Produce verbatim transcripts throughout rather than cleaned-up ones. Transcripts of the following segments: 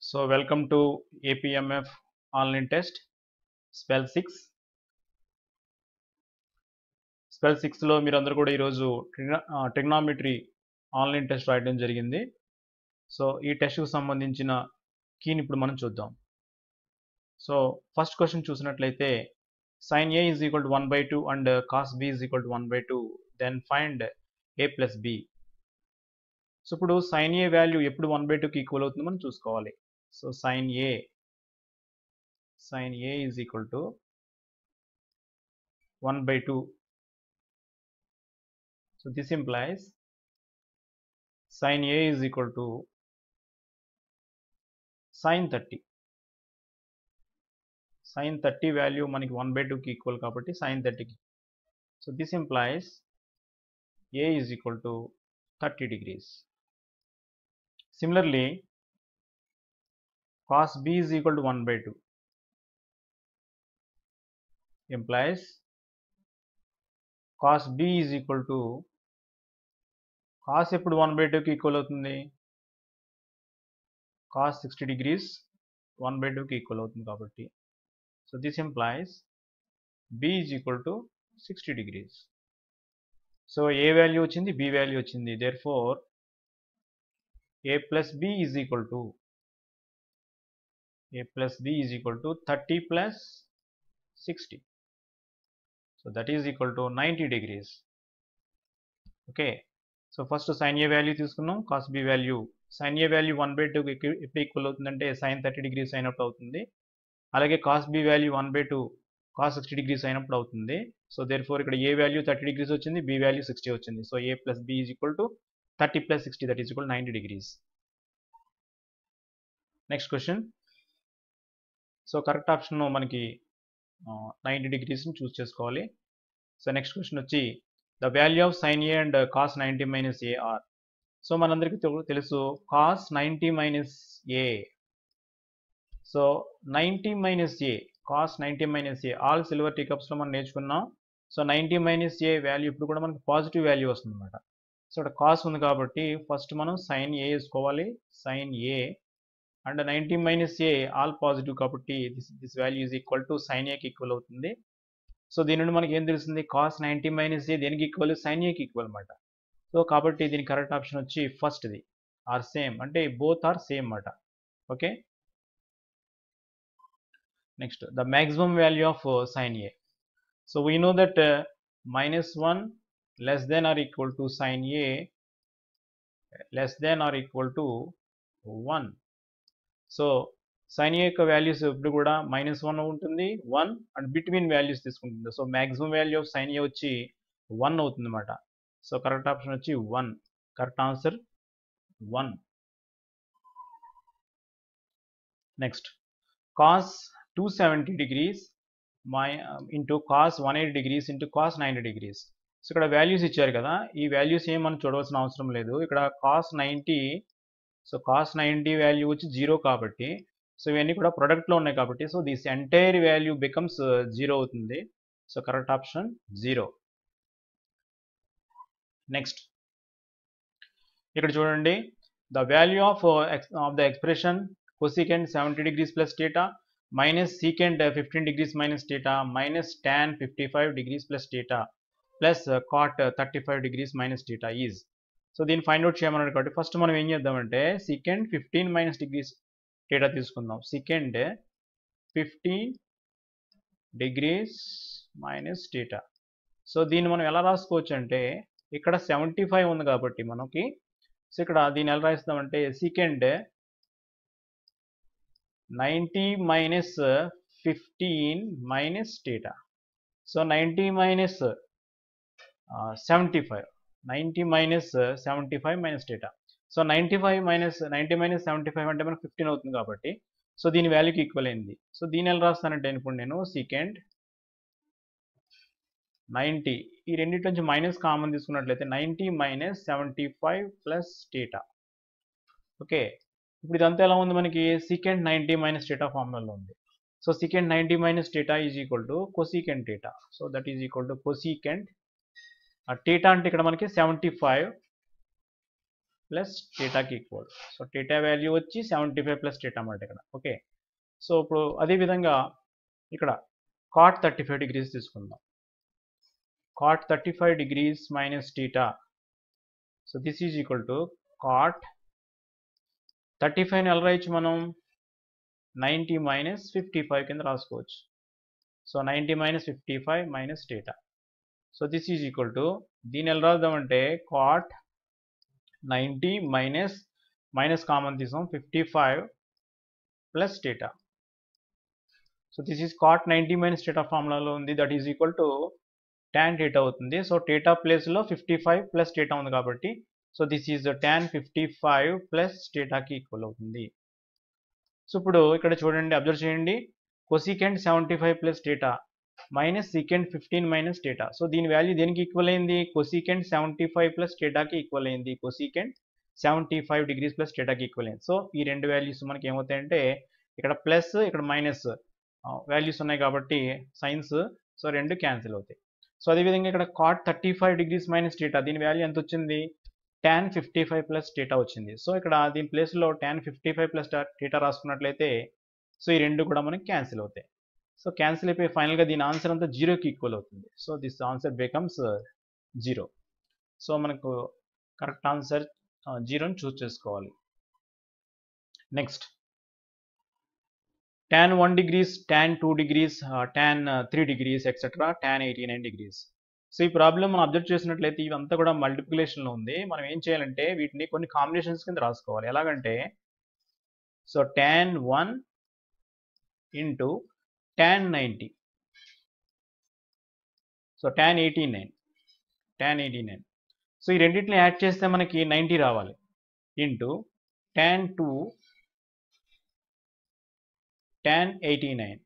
So welcome to A P M F online test spell six. Spell సిక్స్లో మీరు అందరూ కూడా ఈరోజు ట్రిగ్నామెట్రీ ఆన్లైన్ టెస్ట్ రాయడం జరిగింది. సో ఈ టెస్ట్కు సంబంధించిన కీని ఇప్పుడు మనం చూద్దాం. సో ఫస్ట్ క్వశ్చన్ చూసినట్లయితే sin a is equal to one by two and cos b is equal to one by two, then find a plus b. So ఇప్పుడు sin a వాల్యూ ఎప్పుడు one by two కి equal అవుతుందో మనం చూసుకోవాలి. So sin a sin a is equal to one by two. So this implies sin a is equal to sin thirty. Sin thirty value మనకి one by two కి equal కాబట్టి sin thirty కి. So this implies a is equal to thirty degrees. Similarly, cos b is equal to one by two implies cos b is equal to cos ఎప్పుడు one by two కి equal అవుతుంది, cos sixty degrees one by two కి equal అవుతుంది కాబట్టి. So this implies b is equal to sixty degrees. So a value వచ్చింది, b value వచ్చింది. Therefore a plus b is equal to a plus b is equal to thirty plus sixty. So that is equal to ninety degrees. Okay. So first sin a value తీసుకున్నాం, cos b value. sin a value one by two కి ఎప్పుడు equal అవుతుందంటే sin thirty degrees అయినప్పుడు అవుతుంది. అలాగే cos b value one by two cos sixty degrees అయినప్పుడు అవుతుంది. So therefore ఇక్కడ a వాల్యూ thirty degrees వచ్చింది, b వాల్యూ sixty వచ్చింది. So a plus b is equal to thirty plus sixty, that is equal to ninety degrees. Next question. So correct option మనకి ninety degrees ని choose చేసుకోవాలి. So next question వచ్చి the value of sin a and cos ninety minus a are. So మనందరికీ తెలుసు cos ninety minus a. So ninety minus a, cos ninety minus a, all silver tea కప్స్లో మనం నేర్చుకున్నాం. So ninety minus a value ఇప్పుడు కూడా మనకి positive value వస్తుంది అనమాట. సో ఇక్కడ కాస్ ఉంది కాబట్టి ఫస్ట్ మనం sin a వేసుకోవాలి, sin a and ninety minus a all positive కాబట్టి this this value is equal to sin a కి ఈక్వల్ అవుతుంది. సో దీని నుండి మనకి ఏం తెలుస్తుంది, cos ninety minus a దేనికి ఈక్వల్, sin a కి ఈక్వల్ అనమాట. సో కాబట్టి దీని కరెక్ట్ ఆప్షన్ వచ్చి ఫస్ట్ది, ఆర్ సేమ్, అంటే బోత్ ఆర్ సేమ్ అన్నమాట. Okay. Next, the maximum value of uh, sin a. So we know that uh, minus one less than or equal to sin a less than or equal to one. So sin a యొక్క values ఇప్పుడు కూడా minus one ఉంటుంది, one and between values తీసుకుంటుంది. So maximum value of sin a వచ్చి one అవుతుంది అన్నమాట. So correct option వచ్చి one, correct answer one. Next, cos two hundred seventy degrees my uh, into cos one hundred eighty degrees into cos ninety degrees. So ఇక్కడ values ఇచ్చారు కదా, ఈ values ఏం మనం చూడవలసిన అవసరం లేదు. ఇక్కడ cos ninety, so cos ninety value వచ్చి జీరో కాబట్టి, సో ఇవన్నీ కూడా ప్రొడక్ట్లో ఉన్నాయి కాబట్టి, so this entire value becomes zero అవుతుంది. So correct option zero. Next, ఇక్కడ చూడండి, the value of of the expression cosecant seventy degrees plus theta minus secant uh, fifteen degrees minus theta minus tan fifty-five degrees plus theta plus uh, cot uh, thirty-five degrees minus theta is. So దీన్ని find out చేయమన్నాడు కాబట్టి first మనం ఏం చేద్దామంటే secant fifteen minus degrees theta తీసుకుందాం. secant fifteen degrees minus theta. So దీన్ని మనం ఎలా రాసుకోవచ్చు అంటే ఇక్కడ సెవెంటీ ఫైవ్ ఉంది కాబట్టి మనకి, సో ఇక్కడ దీన్ని ఎలా రాస్తామంటే secant ninety minus fifteen minus theta. So ninety minus uh, seventy-five, ninety minus uh, seventy-five minus theta. So ninety-five minus ninety minus seventy-five అంటే మనకు fifteen అవుతుంది కాబట్టి, సో దీని వాల్యూకి ఈక్వల్ అయింది. సో దీని ఎలా రాస్తానంటే ఇప్పుడు నేను secant ninety, ఈ రెండింటి నుంచి మైనస్ కామన్ తీసుకున్నట్లయితే ninety minus seventy-five plus theta. Okay. ఇప్పుడు ఇదంతా ఎలా ఉంది మనకి, secant ninety minus theta ఫార్ములాలో ఉంది. So secant ninety minus theta is equal to cosecant theta. So that is equal to cosecant theta అంటే ఇక్కడ మనకి సెవెంటీ ఫైవ్ ప్లస్ టీటాకి ఈక్వల్. సో టీటా వాల్యూ వచ్చి సెవెంటీ ఫైవ్ ప్లస్ టీటా అన్నమాట ఇక్కడ. Okay, so ఇప్పుడు అదేవిధంగా ఇక్కడ కాట్ థర్టీ ఫైవ్ డిగ్రీస్ తీసుకుందాం. Cot thirty five degrees minus theta. So this is equal to cot thirty ఫైవ్ని ఎలా రాయొచ్చు మనం, నైంటీ మైనస్ ఫిఫ్టీ ఫైవ్ కింద రాసుకోవచ్చు. So ninety minus fifty five minus theta. So this is equal to, దీన్ని ఎలా రాద్దామంటే cot ninety minus minus common తీసాం fifty five plus theta. So this is cot ninety minus theta ఫార్ములాలో ఉంది, that is equal to tan theta అవుతుంది. So theta ప్లేస్లో fifty five plus theta ఉంది కాబట్టి so this is tan fifty five plus టీటాకి equal అవుతుంది. So ఇప్పుడు ఇక్కడ చూడండి, అబ్జర్వ్ చేయండి, cosecant seventy five plus theta minus secant fifteen minus theta. So దీని వాల్యూ దేనికి ఈక్వల్ అయింది, కొసికెంట్ సెవెంటీ ఫైవ్ ప్లస్ టీటాకి ఈక్వల్ అయింది. Cosecant seventy five degrees plus టీటాకి ఈక్వల్ అయింది. సో ఈ రెండు వాల్యూస్ మనకి ఏమవుతాయంటే ఇక్కడ ప్లస్ ఇక్కడ మైనస్ వాల్యూస్ ఉన్నాయి కాబట్టి సైన్స్ సో రెండు క్యాన్సిల్ అవుతాయి. సో అదేవిధంగా ఇక్కడ cot thirty five degrees minus theta, దీని వాల్యూ ఎంత వచ్చింది, tan fifty five plus theta వచ్చింది. సో ఇక్కడ దీని ప్లేస్లో tan fifty five plus theta రాసుకున్నట్లయితే సో ఈ రెండు కూడా మనకి క్యాన్సిల్ అవుతాయి. సో క్యాన్సిల్ అయిపోయి ఫైనల్గా దీని ఆన్సర్ అంతా జీరోకి ఈక్వల్ అవుతుంది. So this answer becomes zero. So మనకు కరెక్ట్ ఆన్సర్ జీరోని చూస్ చేసుకోవాలి. Next tan one degrees, tan two degrees, uh, tan uh, three degrees, et cetera, tan eighty-nine degrees. So ఈ ప్రాబ్లం మనం అబ్జర్వ్ చేసినట్లయితే ఇవంతా కూడా మల్టిప్లికేషన్లో ఉంది. మనం ఏం చేయాలంటే వీటిని కొన్ని కాంబినేషన్స్ కింద రాసుకోవాలి. ఎలాగంటే so tan one into tan ninety, so tan eighty-nine, tan eighty-nine. So ఈ రెండింటిని యాడ్ చేస్తే మనకి నైంటీ రావాలి into tan two, tan eighty-nine,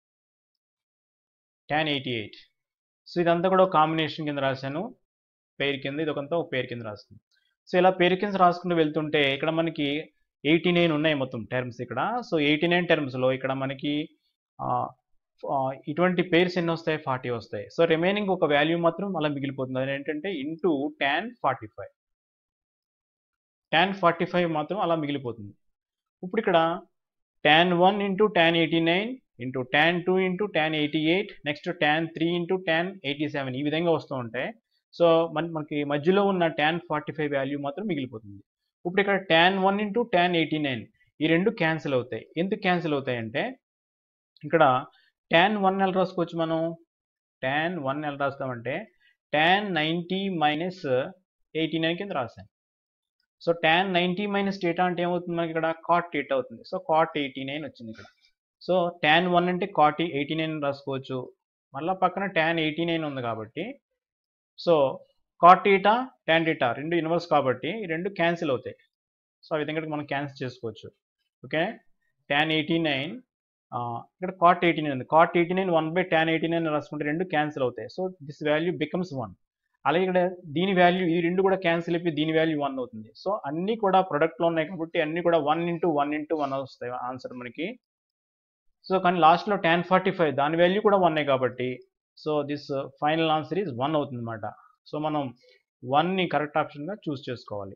tan eighty-eight. So ఇదంతా కూడా ఒక కాంబినేషన్ కింద రాశాను, పేరు కింద, ఇది ఒకంతా ఒక పేరు కింద రాస్తుంది. సో ఇలా పేరు కింద రాసుకుంటూ వెళ్తుంటే ఇక్కడ మనకి ఎయిటీ నైన్ ఉన్నాయి మొత్తం టర్మ్స్ ఇక్కడ. సో ఎయిటీ నైన్ టర్మ్స్లో ఇక్కడ మనకి ఇటువంటి పేర్స్ ఎన్ని వస్తాయి, ఫార్టీ వస్తాయి. సో రిమైనింగ్ ఒక వాల్యూ మాత్రం అలా మిగిలిపోతుంది, అది ఏంటంటే into tan forty five tan forty five మాత్రం అలా మిగిలిపోతుంది. ఇప్పుడు ఇక్కడ tan one into tan eighty-nine into tan two into tan eighty-eight, next tan three into tan eighty-seven, ఈ విధంగా వస్తూ ఉంటాయి. సో మన మనకి మధ్యలో ఉన్న tan ఫార్టీ ఫైవ్ వాల్యూ మాత్రం మిగిలిపోతుంది. ఇప్పుడు ఇక్కడ tan one into tan eighty-nine ఈ రెండు క్యాన్సిల్ అవుతాయి. ఎందుకు క్యాన్సిల్ అవుతాయి అంటే ఇక్కడ tan one ఎలా రాసుకోవచ్చు మనం, tan one ఎలా రాస్తామంటే tan ninety minus eighty nine కింద రాసాను. So tan ninety minus theta అంటే ఏమవుతుంది మనకి ఇక్కడ కాట్ టీటా అవుతుంది. సో కాట్ ఎయిటీ నైన్ వచ్చింది ఇక్కడ. సో tan one అంటే కాట్ ఎయిటీ నైన్ రాసుకోవచ్చు, మళ్ళీ పక్కన tan ఎయిటీ నైన్ ఉంది కాబట్టి so cot theta tan theta రెండు ఇన్వర్స్ కాబట్టి ఈ రెండు క్యాన్సిల్ అవుతాయి. సో ఆ విధంగా మనం క్యాన్సిల్ చేసుకోవచ్చు. ఓకే, tan ఎయిటీ నైన్ ఇక్కడ కాట్ ఎయిటీ నైన్ ఉంది, cot eighty nine one by tan eighty nine రాసుకుంటే రెండు క్యాన్సిల్ అవుతాయి. So this value becomes one. అలాగే ఇక్కడ దీని వాల్యూ ఈ రెండు కూడా క్యాన్సిల్ అయిపోయి దీని వాల్యూ వన్ అవుతుంది. సో అన్నీ కూడా ప్రొడక్ట్లో ఉన్నాయి కాబట్టి అన్నీ కూడా one into one into one వస్తాయి ఆన్సర్ మనకి. సో కానీ లాస్ట్లో ట్యాన్ ఫార్టీ ఫైవ్ దాని వాల్యూ కూడా వన్నే కాబట్టి so this final answer is one అవుతుంది అనమాట. సో మనం వన్ని కరెక్ట్ ఆప్షన్గా చూస్ చేసుకోవాలి.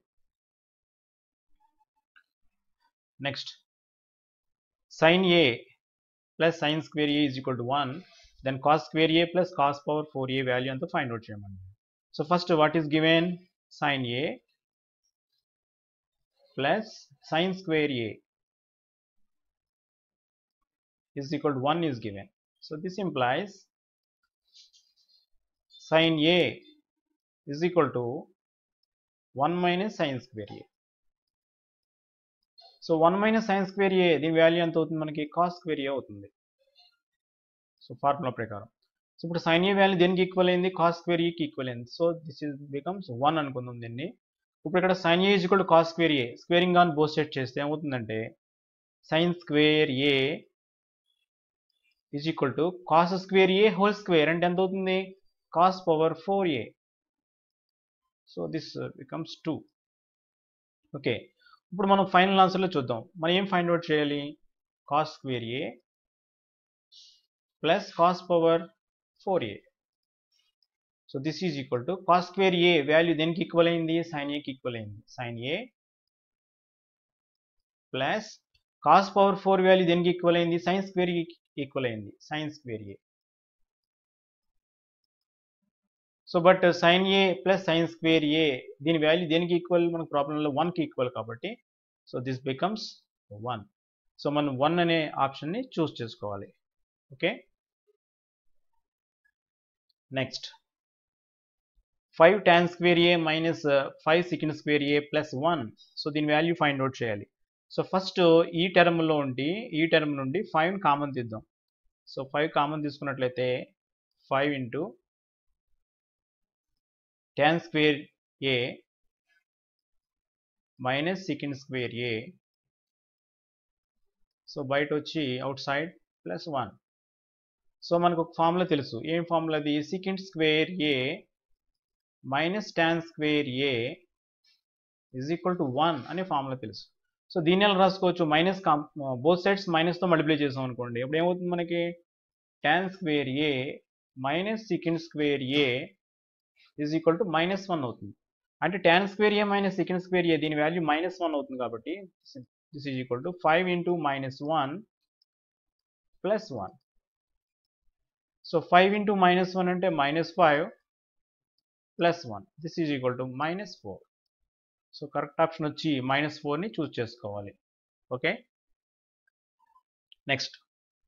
Next sine A plus sine square A is equal to one, then cos square A plus cos power four A value అంతా ఫైండ్ అవుట్ చేయమండి. So first what is given, sin A plus sin square A is equal to one is given. So this implies sin A is equal to one minus sin square A. So one minus sin square A దీని value ఎంత అవుతుంది మనకి, cos square A అవుతుంది. So formula ప్రకారం so ఇప్పుడు sine A value దేనికి equal అయింది, cos square ఏకి ఈక్వల్ అయింది. So this is becomes one అనుకుందాం దీన్ని. ఇప్పుడు ఇక్కడ sine A is equal to cos square A, squaring on both side చేస్తే ఏమవుతుందంటే sine square A is equal to cos square A whole square అంటే ఎంత అవుతుంది, cos power four A. So this becomes two. Okay, ఇప్పుడు మనం final ఆన్సర్లో చూద్దాం. మనం ఏం ఫైండ్ అవుట్ చేయాలి, cos square A plus cos power four A. So this is equal to cos square A value దేనికి ఈక్వల్ అయింది, సైన్ ఏకి ఈక్వల్ అయింది. Sine A plus cos power four value దేనికి ఈక్వల్ అయింది, సైన్ స్క్వేర్ ఈక్వల్ అయింది, sine square A. So but sine A plus sine square A దీని value దేనికి equal, మనకు ప్రాబ్లంలో వన్కి ఈక్వల్ కాబట్టి so this becomes one. So మనం వన్ అనే ఆప్షన్ని చూస్ చేసుకోవాలి. Okay, next five tan square A minus five second square A plus one. So దీని వాల్యూ ఫైండ్ అవుట్ చేయాలి. సో ఫస్ట్ ఈ టర్మ్లో ఉండి ఈ టర్మ్ నుండి ఫైవ్ని కామన్ తీద్దాం. సో ఫైవ్ కామన్ తీసుకున్నట్లయితే five into tan square A minus second square A, so బయట వచ్చి outside plus one. So మనకు ఒక ఫార్ములా తెలుసు, ఏం ఫార్ములా అది, second square A minus tan square A is equal to one అనే formula తెలుసు. సో దీన్ని ఎలా రాసుకోవచ్చు, మైనస్ కామ్ బోత్ సైడ్స్ మైనస్తో మల్టిప్లై చేసాం అనుకోండి, ఇప్పుడు ఏమవుతుంది మనకి tan square A minus second square A is equal to minus one అవుతుంది. అంటే tan square A minus second square A దీని వాల్యూ మైనస్ వన్ అవుతుంది కాబట్టి this is equal to five into minus one plus one. So five into minus one అంటే minus five plus one, this is equal to minus four. So correct option వచ్చి minus ఫోర్ని choose చేసుకోవాలి. Okay, next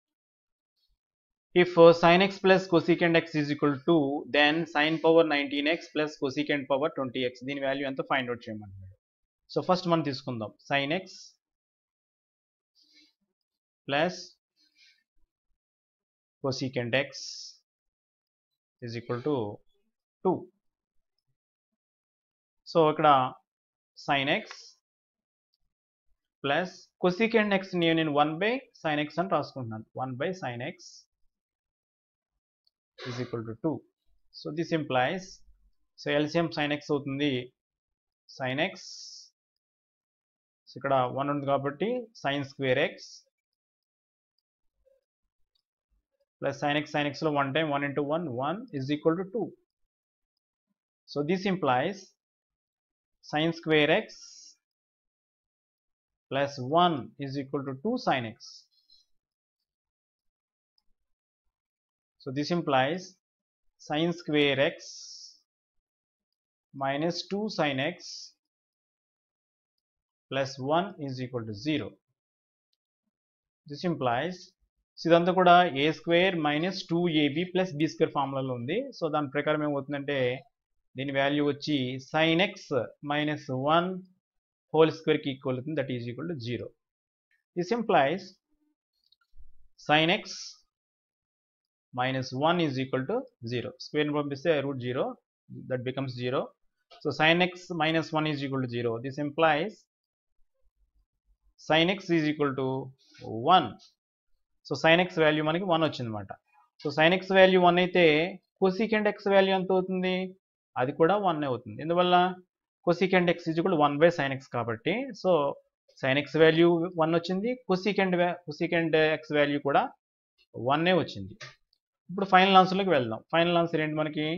if uh, sin x plus cosecant x is equal to then sin power nineteen x plus cosecant power twenty x దీని value ఎంత find out చేయమంటున్నాడు. So first మనం తీసుకుందాం sin x plus cosecant x is equal to two. So ఇక్కడ sin x plus cosecant x నేను one by sin x అని రాసుకుంటున్నాను, one by sin x is equal to two. So this implies, so LCM sin x అవుతుంది, sin x ఇక్కడ one ఉంది కాబట్టి sin స్క్వేర్ x plus sin x, sin x లో one time one into one one is equal to two. So this implies sin స్క్వేర్ x plus one is equal to two sin x. So this implies sin square x minus two sin x plus one is equal to zero. This implies ఇదంతా కూడా a square minus two A B plus b square ఫార్ములాలో ఉంది. So దాని ప్రకారం ఏమవుతుందంటే దీని value వచ్చి sin x minus one whole square ki equal to that is equal to zero. This implies sin x minus one is equal to zero. Square పంపిస్తే root zero, that becomes zero. So sin x minus one is equal to zero. This implies sin x is equal to one. So sin x value మనకి one వచ్చిందన్నమాట. So sin x value one అయితే cosecant x value ఎంత అవుతుంది, అది కూడా one అవుతుంది. ఎందువల్ల cosecant x is equal to one by sin x కాబట్టి so sin x value one వచ్చింది, cosecant cosecant x వాల్యూ కూడా వన్ వచ్చింది. ఇప్పుడు ఫైనల్ ఆన్సర్లోకి వెళ్దాం. ఫైనల్ ఆన్సర్ ఏంటి మనకి,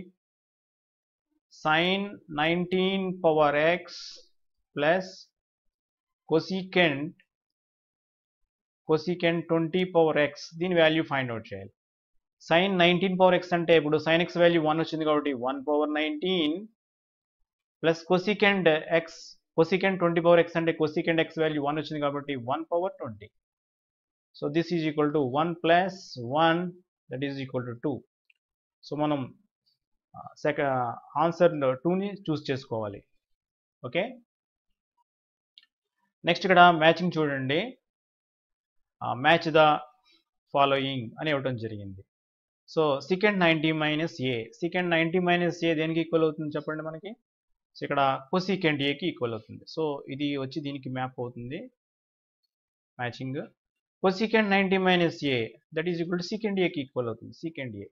sin nineteen power x plus cosecant cosecant twenty power x దీని value find out చేయాలి. sin నైన్టీన్ పవర్ x అంటే ఇప్పుడు sin x వాల్యూ వన్ వచ్చింది కాబట్టి one power nineteen plus cosecant x cosecant twenty power x అంటే cosecant x value one వచ్చింది కాబట్టి one power twenty. So this is equal to one plus one that is equal to two. So మనం second answer టూని చూస్ చేసుకోవాలి. Okay, next ఇక్కడ matching చూడండి, match the following అని ఇవ్వడం జరిగింది. So second ninety minus A second ninety minus A దేనికి ఈక్వల్ అవుతుంది చెప్పండి మనకి, సో ఇక్కడ cosecant ఏకి ఈక్వల్ అవుతుంది. సో ఇది వచ్చి దీనికి మ్యాప్ అవుతుంది matching. cosecant ninety minus A that is equal to secant ఏకి ఈక్వల్ అవుతుంది, secant A.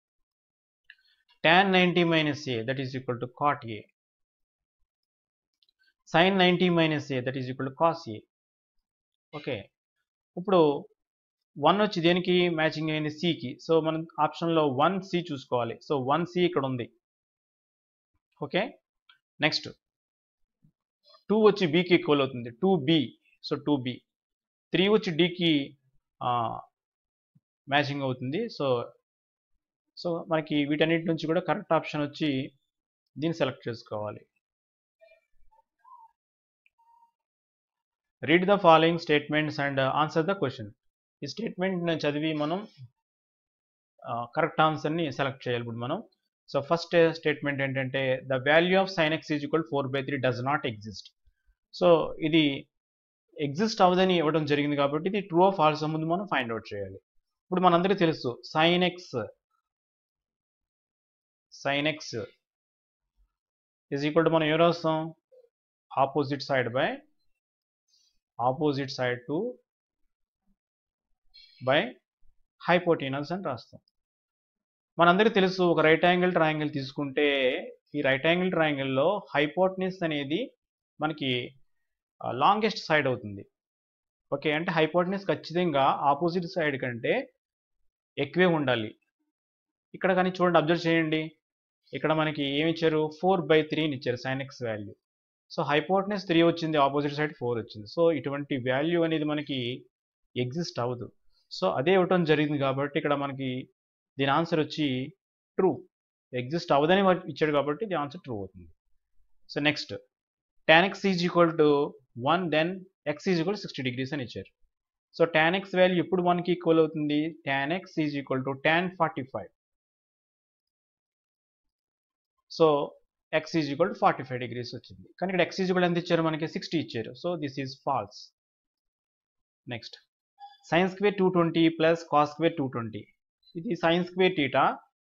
tan ninety minus A that is equal to cot A. sin ninety minus A that is equal to cos A. Okay, ఇప్పుడు one వచ్చి దేనికి matching అయింది, సికి. So మనం ఆప్షన్లో one C చూసుకోవాలి. సో వన్ సి ఇక్కడ ఉంది. ఓకే, నెక్స్ట్ టూ వచ్చి బికి ఈక్వల్ అవుతుంది, two B so two B. Three వచ్చి డికి మ్యాచింగ్ అవుతుంది. సో సో మనకి వీటన్నిటి నుంచి కూడా కరెక్ట్ ఆప్షన్ వచ్చి దీన్ని సెలెక్ట్ చేసుకోవాలి. Read the following statements and answer the question. ఈ స్టేట్మెంట్ చదివి మనం కరెక్ట్ ఆన్సర్ని సెలెక్ట్ చేయాలి ఇప్పుడు మనం. సో ఫస్ట్ స్టేట్మెంట్ ఏంటంటే the value of sine x is equal four by three does not exist. So ఇది ఎగ్జిస్ట్ అవ్వదని ఇవ్వడం జరిగింది కాబట్టి ఇది ట్రూ ఆఫ్ ఫాల్స్ ముందు మనం ఫైండ్ అవుట్ చేయాలి. ఇప్పుడు మనందరికీ తెలుసు sine x sine x is equal to మనం ఏం రాస్తాం, opposite side by opposite side to by hypotenuse అని రాస్తాం. మనందరికీ తెలుసు ఒక రైట్ యాంగిల్ ట్రయాంగిల్ తీసుకుంటే ఈ రైట్ యాంగిల్ ట్రయాంగిల్లో హైపోటెనస్ అనేది మనకి లాంగెస్ట్ సైడ్ అవుతుంది. ఓకే, అంటే హైపోటెనస్ ఖచ్చితంగా ఆపోజిట్ సైడ్ కంటే ఎక్కువే ఉండాలి. ఇక్కడ కానీ చూడండి, అబ్జర్వ్ చేయండి, ఇక్కడ మనకి ఏమి ఇచ్చారు, ఫోర్ బై త్రీని ఇచ్చారు sine x value. So hypotenuse three వచ్చింది, ఆపోజిట్ సైడ్ ఫోర్ వచ్చింది. సో ఇటువంటి వాల్యూ అనేది మనకి ఎగ్జిస్ట్ అవ్వదు. సో అదే ఇవ్వటం జరిగింది కాబట్టి ఇక్కడ మనకి దీని ఆన్సర్ వచ్చి ట్రూ. ఎగ్జిస్ట్ అవ్వదని ఇచ్చాడు కాబట్టి దీని ఆన్సర్ ట్రూ అవుతుంది. So next tan x is equal to one, then x is equal sixty degrees అని ఇచ్చారు. సో tan x వాల్యూ ఎప్పుడు వన్కి ఈక్వల్ అవుతుంది, tan x is equal to tan forty five. So x is equal to forty five degrees వచ్చింది. కానీ ఇక్కడ x is equal ఎంత ఇచ్చారు, మనకి సిక్స్టీ ఇచ్చారు. So this is false. Next sine square two twenty plus cos square two twenty. ఇది sine square theta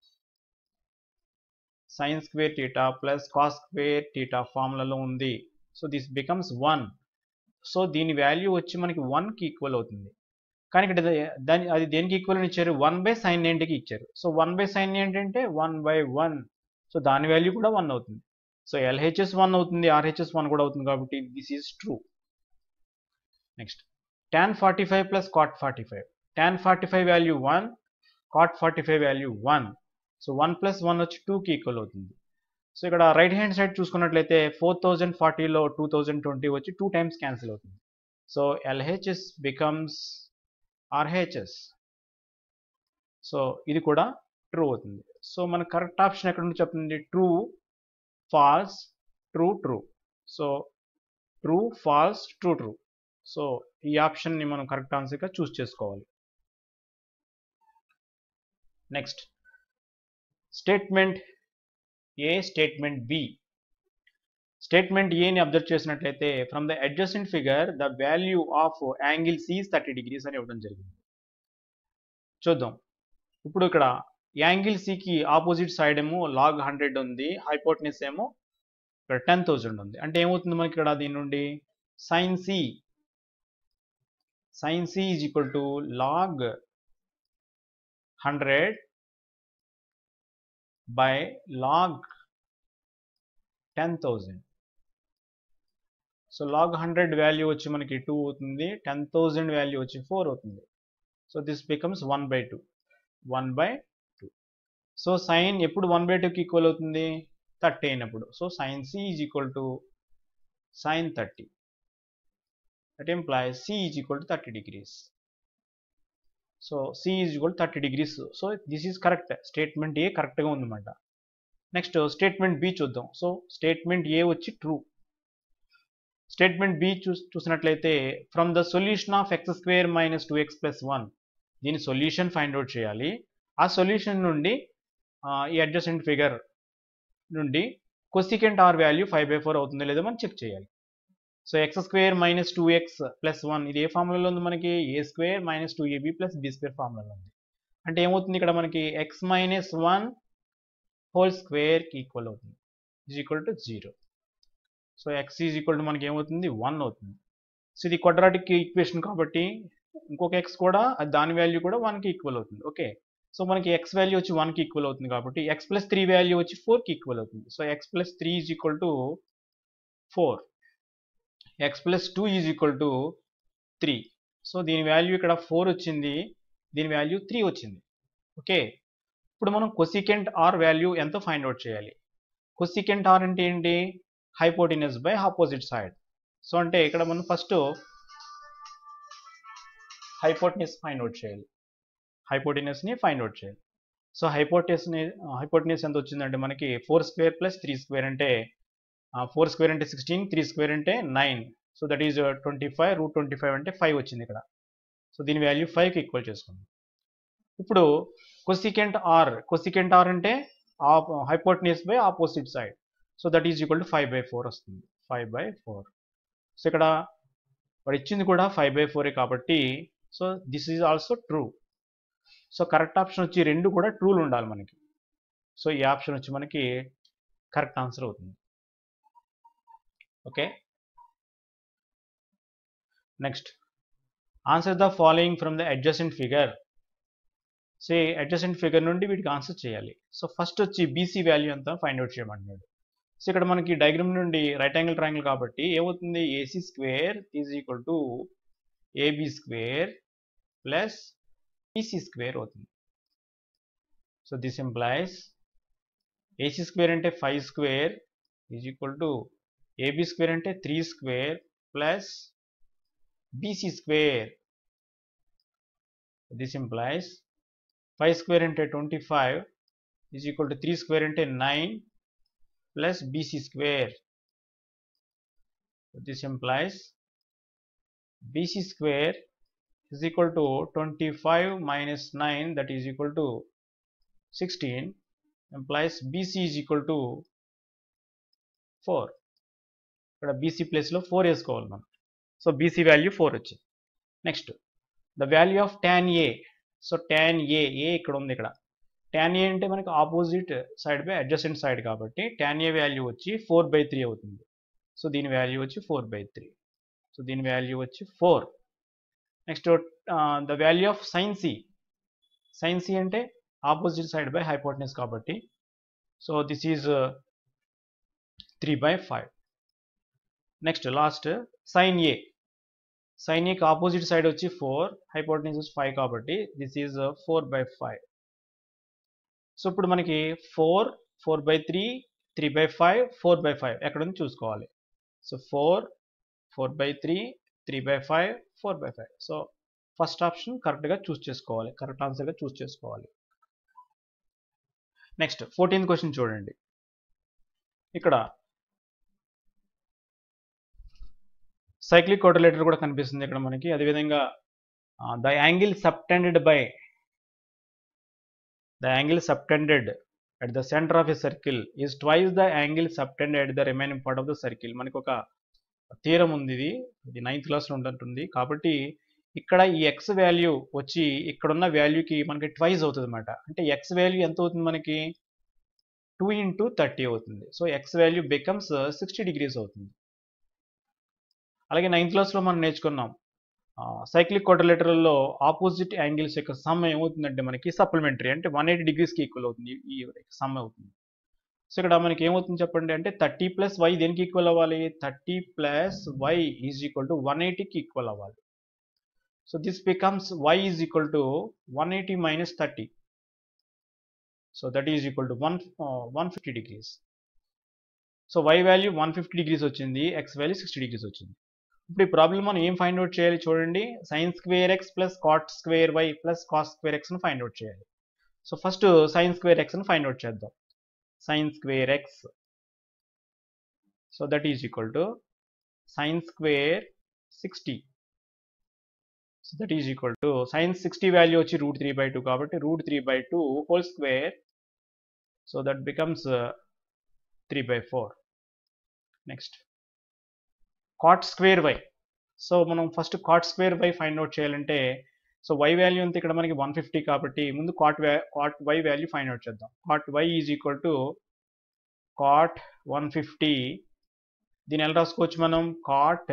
sine square theta plus cos square theta ఫార్ములాలో ఉంది. So this becomes one. So దీని value వచ్చి మనకి వన్కి equal అవుతుంది. కానీ ఇక్కడ దాని అది దేనికి ఈక్వల్ అని ఇచ్చారు, వన్ బై సైన్ నైంటీకి ఇచ్చారు. సో వన్ బై సైన్ ఏంటంటే వన్ బై వన్. సో దాని వాల్యూ కూడా వన్ అవుతుంది. సో ఎల్హెచ్ఎస్ వన్ అవుతుంది, ఆర్హెచ్ఎస్ వన్ కూడా అవుతుంది కాబట్టి this is true. Next tan forty five plus cot forty five. tan forty five value one, cot forty five value one. So one plus one వచ్చి టూకి equal అవుతుంది. సో ఇక్కడ right hand side చూసుకున్నట్లయితే four thousand ఫార్టీలో two thousand twenty వచ్చి two times cancel అవుతుంది. So LHS becomes RHS. So ఇది కూడా ట్రూ అవుతుంది. సో మన కరెక్ట్ ఆప్షన్ ఎక్కడ నుంచి చెప్తుంది, true, false, true, true. So true, false, true, true. So ఈ ఆప్షన్ని మనం కరెక్ట్ ఆన్సర్గా చూస్ చేసుకోవాలి. Next statement A, statement B. Statement ఏని అబ్జర్వ్ చేసినట్లయితే from the adjacent figure the value of angle C thirty degrees అని ఇవ్వడం జరిగింది. చూద్దాం. ఇప్పుడు ఇక్కడ యాంగిల్ సికి ఆపోజిట్ సైడ్ ఏమో లాగ్ హండ్రెడ్ ఉంది, హైపోటెనస్ ఏమో ఇక్కడ టెన్ థౌజండ్ ఉంది. అంటే ఏమవుతుంది మనకి ఇక్కడ దీని నుండి sine C sine C is equal to log hundred by log ten thousand. So log hundred value వచ్చి మనకి టూ అవుతుంది, టెన్ థౌజండ్ వాల్యూ వచ్చి ఫోర్ అవుతుంది. So this becomes one by two one by two. So sine ఎప్పుడు one by టూకి equal అవుతుంది, thirty అయినప్పుడు. So sine C is equal to sine thirty. That implies C is equal to thirty degrees. So C is equal thirty degrees. So this is correct. Statement A కరెక్ట్గా ఉందన్నమాట. Next statement B చూద్దాం. So statement A వచ్చి true. Statement B చూ చూసినట్లయితే from the solution of x square minus two x plus one, దీని solution find out చేయాలి. ఆ solution నుండి ఈ అడ్జసెంట్ ఫిగర్ నుండి cosecant R value five by four అవుతుందో లేదో మనం చెక్ చేయాలి. So x square minus two x plus one ఇది ఏ ఫార్ములాలో ఉంది మనకి, ఏ square minus two AB plus B square ఫార్ములాలో ఉంది. అంటే ఏమవుతుంది ఇక్కడ మనకి ఎక్స్ మైనస్ వన్ హోల్ స్క్వేర్కి ఈక్వల్ అవుతుంది, is equal to zero. So x is equal to మనకి ఏమవుతుంది, వన్ అవుతుంది. సో ఇది క్వాడ్రాటిక్ ఈక్వేషన్ కాబట్టి ఇంకొక ఎక్స్ కూడా దాని వాల్యూ కూడా వన్కి ఈక్వల్ అవుతుంది. ఓకే, సో మనకి ఎక్స్ వాల్యూ వచ్చి వన్కి ఈక్వల్ అవుతుంది కాబట్టి ఎక్స్ ప్లస్ త్రీ వాల్యూ వచ్చి ఫోర్కి ఈక్వల్ అవుతుంది. So x plus three is equal to four, x plus two is equal to three. So దీని వాల్యూ ఇక్కడ ఫోర్ వచ్చింది, దీని వాల్యూ త్రీ వచ్చింది. ఓకే, ఇప్పుడు మనం కొసికెంట్ ఆర్ వాల్యూ ఎంతో ఫైండ్ అవుట్ చేయాలి. కొసికెంట్ ఆర్ అంటే ఏంటి, hypotenuse by opposite side. So అంటే ఇక్కడ మనం ఫస్ట్ హైపోటెన్యూస్ ఫైండ్ అవుట్ చేయాలి. హైపోటెన్యూస్ని ఫైండ్ అవుట్ చేయాలి. సో హైపోటెన్యూస్ని హైపోటెన్యూస్ ఎంత వచ్చిందంటే మనకి four square plus three square అంటే ఫోర్ స్క్వేర్ అంటే సిక్స్టీన్, త్రీ స్క్వేర్ అంటే nine. So that is twenty five, root twenty five అంటే ఫైవ్ వచ్చింది ఇక్కడ. సో దీని వాల్యూ ఫైవ్కి ఈక్వల్ చేసుకుందాం. ఇప్పుడు కొసికెంట్ ఆర్, కొసికెంట్ ఆర్ అంటే hypotenuse by opposite side. So that is equal to five by four వస్తుంది. Five by four. సో ఇక్కడ వాడు ఇచ్చింది కూడా ఫైవ్ బై ఫోరే కాబట్టి so this is also true. So correct option వచ్చి రెండు కూడా ట్రూలు ఉండాలి మనకి. సో ఈ ఆప్షన్ వచ్చి మనకి కరెక్ట్ ఆన్సర్ అవుతుంది. Okay, next answer the following from the adjacent figure. So adjacent figure నుండి వీటికి ఆన్సర్ చేయాలి. సో ఫస్ట్ వచ్చి బీసీ వాల్యూ ఎంత ఫైండ్ అవుట్ చేయమంటున్నాడు. సో ఇక్కడ మనకి డయాగ్రామ్ నుండి రైట్ యాంగిల్ ట్రయాంగిల్ కాబట్టి ఏమవుతుంది, AC square is equal to AB square plus BC square అవుతుంది. So this implies AC square అంటే five square is equal to AB square అంటే three square plus BC square. This implies five square అంటే twenty five is equal to three square అంటే nine plus bc square. This implies bc square is equal to twenty-five minus nine, that is equal to sixteen, implies bc is equal to four. ఇక్కడ bc place లో four వేసుకోవాలి మనం. So bc value four వచ్చింది. Next the value of tan a. So tan a, a ఇక్కడ ఉంది. ఇక్కడ tan a అంటే మనకి opposite side by adjacent side కాబట్టి tan a వాల్యూ వచ్చి ఫోర్ బై త్రీ అవుతుంది. సో దీని వాల్యూ వచ్చి ఫోర్ బై త్రీ. సో దీని వాల్యూ వచ్చి four. Next the value of sine C. Sine C అంటే ఆపోజిట్ సైడ్ బై హైపోటెన్యూస్ కాబట్టి so this is three by five. Next last sine A. Sine ఏకి opposite side వచ్చి four, hypotenuse వచ్చి five కాబట్టి this is four by five. So ఇప్పుడు మనకి four, four by three, three by five, four by five ఎక్కడ ఉంది చూసుకోవాలి. So four, four by three, three by five, four by five. So first option కరెక్ట్గా choose చేసుకోవాలి, correct ఆన్సర్గా choose చేసుకోవాలి. Next fourteenth question చూడండి. ఇక్కడ సైక్లిక్ క్వాడ్రిలేటర్ కూడా కనిపిస్తుంది ఇక్కడ మనకి. అదేవిధంగా the angle subtended by the angle subtended at the center of a circle is twice the angle subtended at the remaining part of the circle. మనకి ఒక థీరం ఉంది, ఇది ఇది నైన్త్ క్లాస్లో ఉంటుంది కాబట్టి ఇక్కడ ఈ ఎక్స్ వాల్యూ వచ్చి ఇక్కడున్న వాల్యూకి మనకి ట్వైస్ అవుతుంది అనమాట. అంటే ఎక్స్ వాల్యూ ఎంత అవుతుంది మనకి టూ ఇంటూ థర్టీ అవుతుంది. So x value becomes sixty degrees అవుతుంది. అలాగే నైన్త్ క్లాస్లో మనం నేర్చుకున్నాం సైక్లిక్ క్వాడ్రిలేటరల్లో ఆపోజిట్ యాంగిల్స్ యొక్క సమ్ ఏమవుతుందంటే మనకి సప్లిమెంటరీ అంటే వన్ ఎయిటీ డిగ్రీస్కి ఈక్వల్ అవుతుంది, ఈ సమ్ అవుతుంది. సో ఇక్కడ మనకి ఏమవుతుంది చెప్పండి అంటే థర్టీ ప్లస్ వై దేనికి ఈక్వల్ అవ్వాలి, thirty plus y is equal to one ఎయిటీకి ఈక్వల్ అవ్వాలి. So this becomes y is equal to one eighty minus thirty. So that is equal to one one fifty degrees. So y value one fifty degrees వచ్చింది, x value sixty degrees వచ్చింది. ఇప్పుడు ఈ problem మనం ఏం find out చేయాలి చూడండి, sine square x plus cot square y plus cos square ఎక్స్ని find out చేయాలి. సో ఫస్ట్ సైన్ స్క్వేర్ ఎక్స్ని ఫైండ్ అవుట్ చేద్దాం. Sine square x, so that is equal to sine square sixty. So that is equal to sine sixty value వచ్చి root three by two కాబట్టి root three by two whole square. So that becomes three by four. Next cot square y. So మనం first cot square y find out చేయాలంటే so y value అంతా ఇక్కడ మనకి one fifty కాబట్టి ముందు cot cot y value find out చేద్దాం. Cot y is equal to cot one fifty. దీని ఎలా రాసుకోవచ్చు మనం, cot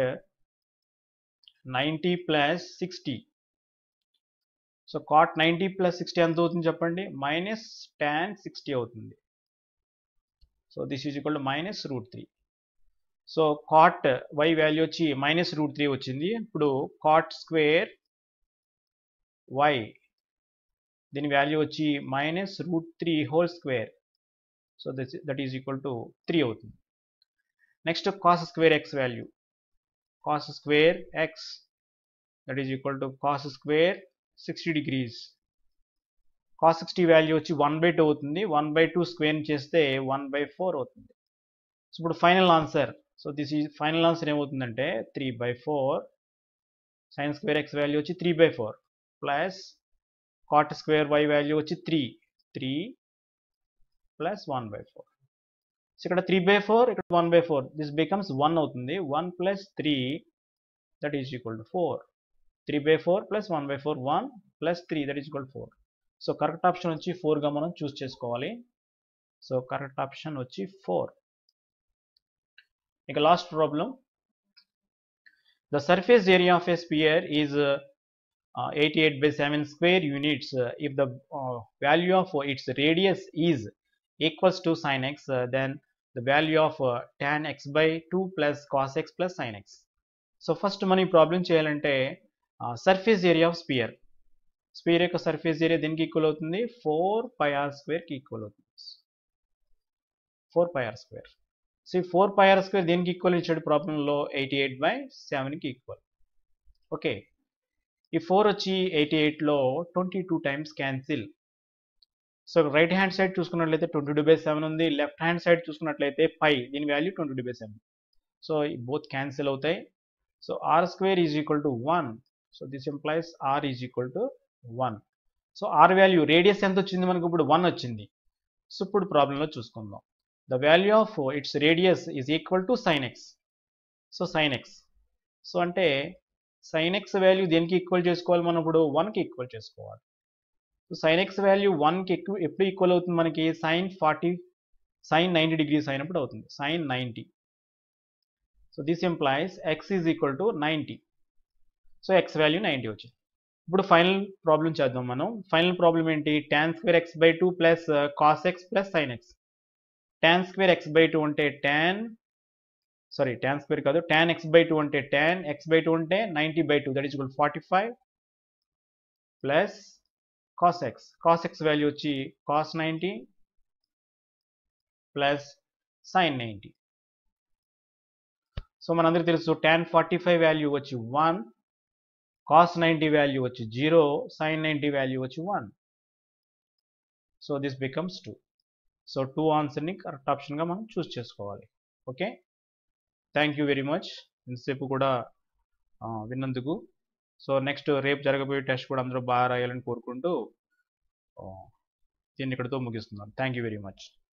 ninety plus sixty. So cot ninety plus sixty ఎంత అవుతుంది చెప్పండి, మైనస్ టాన్ సిక్స్టీ అవుతుంది. So this is equal to minus root three. So cot y value వచ్చి minus root three వచ్చింది. ఇప్పుడు కాట్ స్క్వేర్ వై దీని వాల్యూ వచ్చి minus root three whole square. So that that is equal to three అవుతుంది. Next cos square x value, cos square x that is equal to cos square sixty degrees. Cos sixty value వచ్చి one by two అవుతుంది. One by two square చేస్తే one by four అవుతుంది. So ఇప్పుడు final answer, so this is final answer ఏమవుతుందంటే three by four sine square x value వచ్చి three by four plus cot square y value వచ్చి three three plus one by four. So ఇక్కడ three by four, ఇక్కడ one by four, this becomes one అవుతుంది. One plus three that is equal to four. Three by four plus one by four, one plus three that is equal to four. So correct option వచ్చి ఫోర్గా మనం choose చేసుకోవాలి. So correct option వచ్చి four. ఇక last problem. The surface area of A sphere is eighty-eight by seven square units. Uh, if the uh, value of uh, its radius is equals to sin x, uh, then the value of uh, tan x by two plus cos x plus sin x. So first మనం ఈ problem చేయాలంటే surface area of sphere, sphere యొక్క surface area దీనికి equal అవుతుంది four pi r స్క్వేర్కి equal అవుతుంది. Four pi r square. So ఈ four pi r square దీనికి ఈక్వల్ ఇచ్చాడు ప్రాబ్లంలో ఎయిటీ ఎయిట్ బై సెవెన్కి ఈక్వల్. ఓకే, ఈ ఫోర్ వచ్చి ఎయిటీ ఎయిట్లో twenty two times cancel. So right hand side చూసుకున్నట్లయితే ట్వంటీ టూ బై సెవెన్ ఉంది, లెఫ్ట్ హ్యాండ్ సైడ్ చూసుకున్నట్లయితే పై, దీని value twenty two by seven. So both cancel అవుతాయి. So r square is equal to one. So this implies r is equal to one. So r value radius ఎంత వచ్చింది మనకు? ఇప్పుడు one వచ్చింది. So ఇప్పుడు ప్రాబ్లంలో చూసుకుందాం. The value of its radius is equal to sine x. So sine x, so అంటే sine x value దేనికి ఈక్వల్ చేసుకోవాలి మనం? ఇప్పుడు వన్కి ఈక్వల్ చేసుకోవాలి. సో సైన్ ఎక్స్ వాల్యూ వన్కి ఎక్కువ ఎప్పుడు ఈక్వల్ అవుతుంది మనకి? Sine forty sine ninety degrees అయినప్పుడు అవుతుంది. Sine ninety. So this implies x is equal to ninety. So x value ninety వచ్చింది. ఇప్పుడు ఫైనల్ ప్రాబ్లం చేద్దాం మనం. ఫైనల్ ప్రాబ్లం ఏంటి? Tan square x by two plus cos x plus sine x. Tan square x by two అంటే tan sorry tan square కాదు, tan x by two అంటే tan x by two అంటే ninety by two that is equal forty five plus cos x. Cos x value వచ్చి cos ninety plus sine ninety. So మనందరికీ తెలుసు tan forty five value వచ్చి one, cos ninety value వచ్చి zero, sine ninety value వచ్చి one. So this becomes two. So two ఆన్సర్ని correct ఆప్షన్గా మనం choose చేసుకోవాలి. Okay, thank you very much ఇంతసేపు కూడా విన్నందుకు. సో నెక్స్ట్ రేపు జరగబోయే టెస్ట్ కూడా అందరూ బాగా రాయాలని కోరుకుంటూ దీన్ని ఇక్కడితో ముగిస్తున్నాను. Thank you very much.